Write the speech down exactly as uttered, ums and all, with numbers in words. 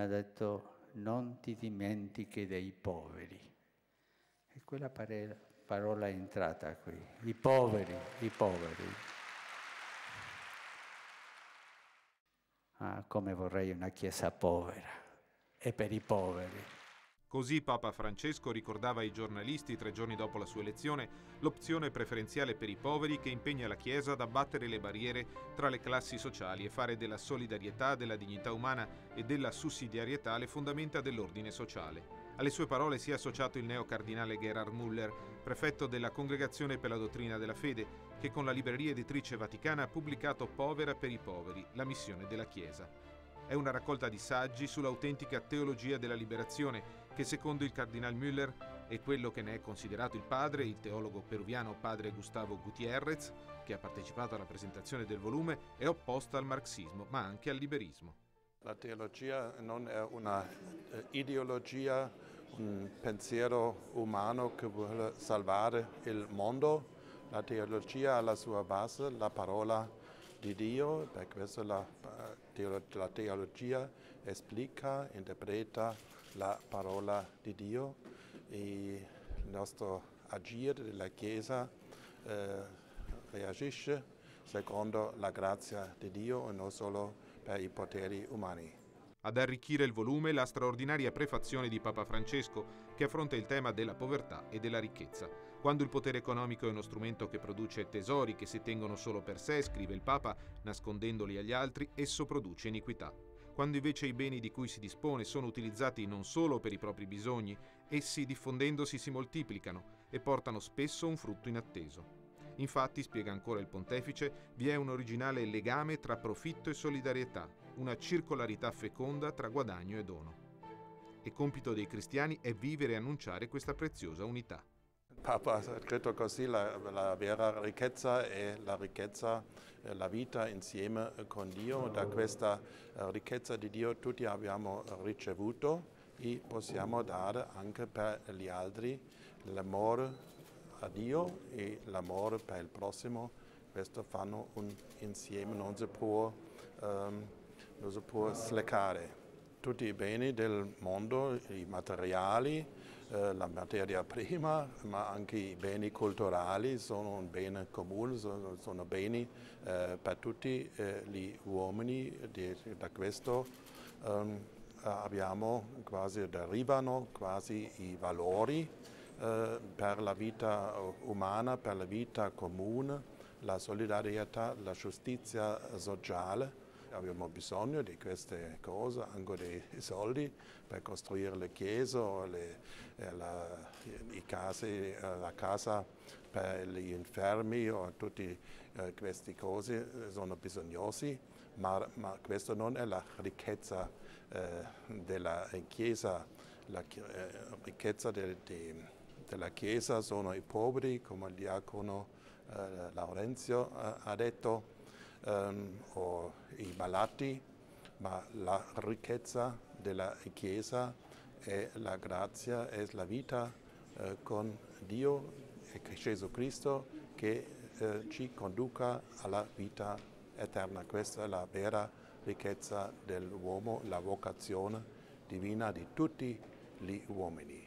ha detto non ti dimentichi dei poveri. E quella pare, parola è entrata qui, i poveri, i poveri. Ah, come vorrei una Chiesa povera e per i poveri. Così Papa Francesco ricordava ai giornalisti tre giorni dopo la sua elezione l'opzione preferenziale per i poveri che impegna la Chiesa ad abbattere le barriere tra le classi sociali e fare della solidarietà, della dignità umana e della sussidiarietà le fondamenta dell'ordine sociale. Alle sue parole si è associato il neocardinale Gerhard Müller, prefetto della Congregazione per la Dottrina della Fede, che con la libreria editrice vaticana ha pubblicato Povera per i poveri, la missione della Chiesa. È una raccolta di saggi sull'autentica teologia della liberazione che, secondo il cardinal Müller, è quello che ne è considerato il padre, il teologo peruviano padre Gustavo Gutiérrez, che ha partecipato alla presentazione del volume, è opposta al marxismo, ma anche al liberismo. La teologia non è una ideologia, un pensiero umano che vuole salvare il mondo. La teologia ha alla sua base la parola di Dio, per questo la, la teologia esplica, interpreta la parola di Dio e il nostro agire della Chiesa eh, reagisce secondo la grazia di Dio e non solo per i poteri umani. Ad arricchire il volume la straordinaria prefazione di Papa Francesco che affronta il tema della povertà e della ricchezza. Quando il potere economico è uno strumento che produce tesori che si tengono solo per sé, scrive il Papa, nascondendoli agli altri, esso produce iniquità. Quando invece i beni di cui si dispone sono utilizzati non solo per i propri bisogni, essi diffondendosi si moltiplicano e portano spesso un frutto inatteso. Infatti, spiega ancora il pontefice, vi è un originale legame tra profitto e solidarietà, una circolarità feconda tra guadagno e dono. E compito dei cristiani è vivere e annunciare questa preziosa unità. Papa ha scritto così, la, la vera ricchezza è la ricchezza, la vita insieme con Dio. Da questa ricchezza di Dio tutti abbiamo ricevuto e possiamo dare anche per gli altri l'amore a Dio e l'amore per il prossimo. Questo fanno un insieme, non si può, um, non si può slegare. Tutti i beni del mondo, i materiali, eh, la materia prima, ma anche i beni culturali sono un bene comune, sono, sono beni eh, per tutti eh, gli uomini. Di, da questo um, abbiamo quasi, derivano quasi i valori eh, per la vita umana, per la vita comune, la solidarietà, la giustizia sociale. Abbiamo bisogno di queste cose, anche dei soldi per costruire le chiese, le, la, i case, la casa per gli infermi o tutte eh, queste cose sono bisognosi, ma, ma questa non è la ricchezza eh, della Chiesa. La eh, ricchezza de, de, della Chiesa sono i poveri, come il diacono eh, Laurenzio eh, ha detto, Um, o i malati, ma la ricchezza della Chiesa è la grazia, è la vita uh, con Dio e Gesù Cristo che uh, ci conduca alla vita eterna. Questa è la vera ricchezza dell'uomo, la vocazione divina di tutti gli uomini.